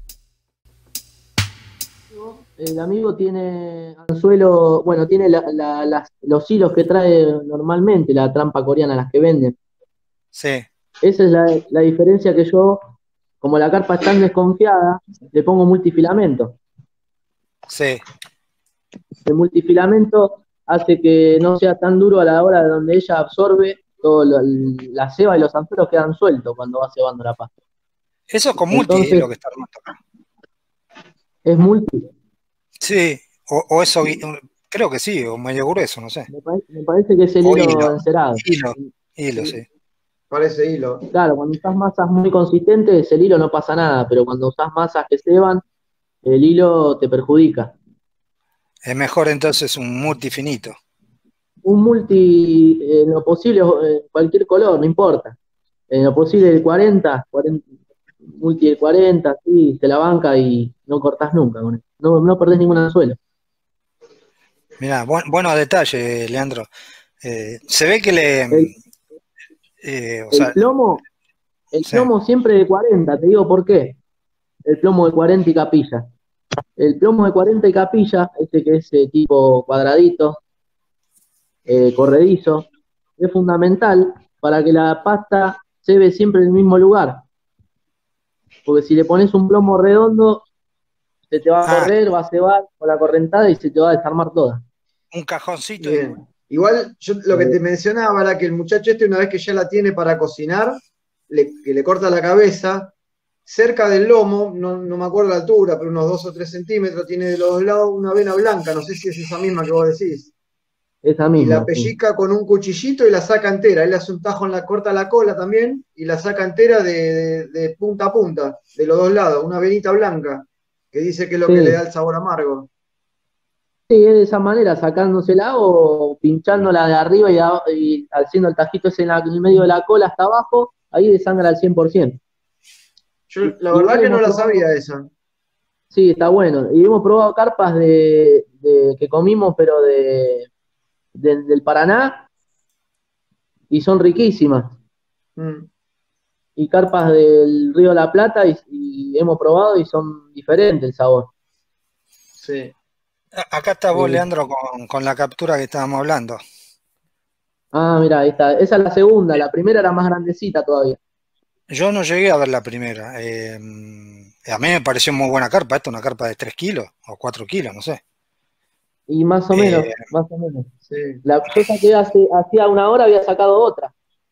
El amigo tiene anzuelo, bueno, tiene la, la, las, los hilos que trae normalmente, la trampa coreana, las que venden. Sí. Esa es la, la diferencia que yo, como la carpa es tan desconfiada, le pongo multifilamento. Sí. El multifilamento hace que no sea tan duro a la hora de donde ella absorbe todo lo, la ceba y los anzuelos quedan sueltos cuando va cebando la pasta. Eso es con multi, Entonces, es lo que está armando acá. Es multi. Sí, o, o eso, creo que sí, o medio grueso, no sé. Me, pare, me parece que es el o hilo, hilo encerado. Hilo, hilo, sí. Parece hilo. Claro, cuando usás masas muy consistentes, el hilo no pasa nada, pero cuando usás masas que ceban, el hilo te perjudica. Es mejor entonces un multi finito. Un multi, en lo posible, eh, cualquier color, no importa. En lo posible el cuarenta, cuarenta multi de cuarenta, sí, te la banca y no cortás nunca con él. No, no perdés ningún anzuelo. Mirá, buen, buenos detalles, Leandro. Eh, se ve que le... El, eh, o el sea, plomo, el sí. plomo siempre de cuarenta, te digo por qué. El plomo de cuarenta y capilla. El plomo de cuarenta y capilla, este que es eh, tipo cuadradito, eh, corredizo, es fundamental para que la pasta se ve siempre en el mismo lugar. Porque si le pones un plomo redondo, se te va a Ah, correr, va a cebar con la correntada y se te va a desarmar toda. un cajoncito. Bien. Igual yo lo que te mencionaba era que el muchacho este, una vez que ya la tiene para cocinar, le, que le corta la cabeza, cerca del lomo, no, no me acuerdo la altura, pero unos dos o tres centímetros, tiene de los dos lados una vena blanca, no sé si es esa misma que vos decís. Esa Y misma. la pellizca sí. con un cuchillito y la saca entera. Él hace un tajo en la, corta la cola también y la saca entera de, de, de punta a punta, de los dos lados, una venita blanca, que dice que es lo Sí. que le da el sabor amargo. Sí, es de esa manera, sacándosela o pinchándola de arriba y, a- y haciendo el tajito ese en, la- en el medio de la cola hasta abajo, ahí desangra al cien por ciento. Yo la verdad Igual que no hemos la probado- sabía esa. Sí, está bueno. Y hemos probado carpas de, de- que comimos, pero de, de- del Paraná, y son riquísimas. Mm, Y carpas del Río de la Plata, y, y hemos probado y son diferentes el sabor. sí. A- Acá está vos, Sí. Leandro, con, con la captura que estábamos hablando. Ah, mira, ahí está. Esa es la segunda, la primera era más grandecita todavía. Yo no llegué a ver la primera. eh, a mí me pareció muy buena carpa. Esto es una carpa de tres kilos o cuatro kilos, no sé. Y más o Eh, menos, más o menos. Sí. La, yo saqué hace, hacía una hora, había sacado otra.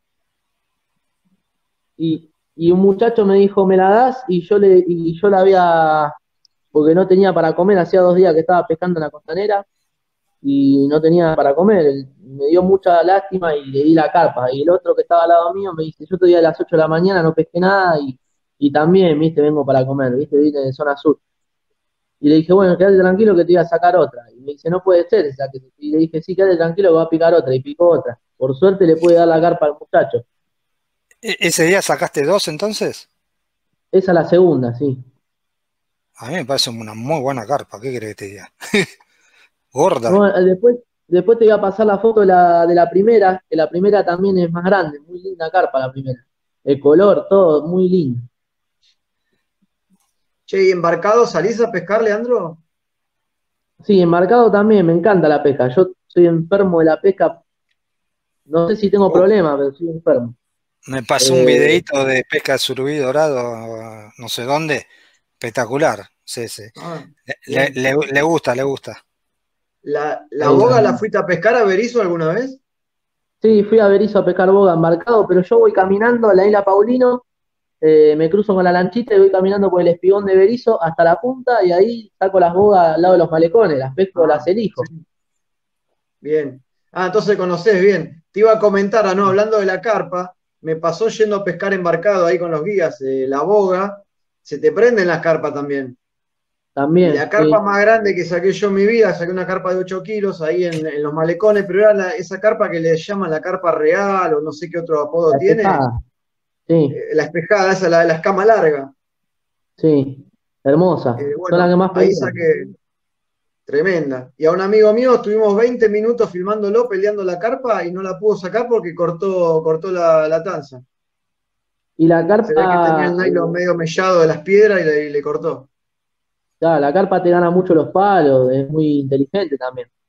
Y, y un muchacho me dijo, ¿me la das? Y yo le, y yo la había, porque no tenía para comer, hacía dos días que estaba pescando en la costanera y no tenía para comer. El- Me dio mucha lástima y le di la carpa. Y el otro que estaba al lado mío me dice, yo te di a las ocho de la mañana, no pesqué nada y, y también, viste, vengo para comer, viste, vine de zona sur. Y le dije, bueno, quédate tranquilo que te iba a sacar otra. Y me dice, no puede ser esa. que-". Y le dije, sí, quédate tranquilo que va a picar otra. Y picó otra. Por suerte le pude dar la carpa al muchacho. ¿e- ¿Ese día sacaste dos entonces? Esa es la segunda, sí. A mí me parece una muy buena carpa. ¿Qué querés que te diga? Gorda. No, eh, después, después te voy a pasar la foto de la, de la primera, que la primera también es más grande, muy linda carpa la primera. El color, todo, muy lindo. Che, ¿y embarcado salís a pescar, Leandro? Sí, embarcado también, me encanta la pesca. Yo soy enfermo de la pesca. No sé si tengo problemas, pero soy enfermo. Me pasó un Eh, videíto de pesca de surubí dorado, no sé dónde. Espectacular. Sí, sí. Ah, Le, bien. le- le gusta, le gusta. ¿La, la ahí boga va. la fuiste a pescar a Berizo alguna vez? Sí, fui a Berizo a pescar boga embarcado, pero yo voy caminando a la isla Paulino, eh, me cruzo con la lanchita y voy caminando por el espigón de Berizo hasta la punta y ahí saco las bogas al lado de los malecones, las pesco, Ah, las elijo. sí, bien. Ah, entonces conocés bien. Te iba a comentar, ah, no, hablando de la carpa, me pasó yendo a pescar embarcado ahí con los guías, eh, la boga, se te prenden las carpas también. Y También, la carpa sí. más grande que saqué yo en mi vida, saqué una carpa de ocho kilos ahí en, en los malecones, pero era la- esa carpa que le llaman la carpa real o no sé qué otro apodo La tiene. espejada. Sí, Eh, la espejada, esa, la de la escama larga. sí. Hermosa. Eh, Son las que bueno, más ahí pelean. saqué tremenda. Y a un amigo mío estuvimos veinte minutos filmándolo, peleando la carpa y no la pudo sacar porque cortó, cortó la, la tanza. Y la Se ve que tenía carpa, el nylon eh, medio mellado de las piedras y le, y le cortó. claro, la carpa te gana mucho los palos, es muy inteligente también.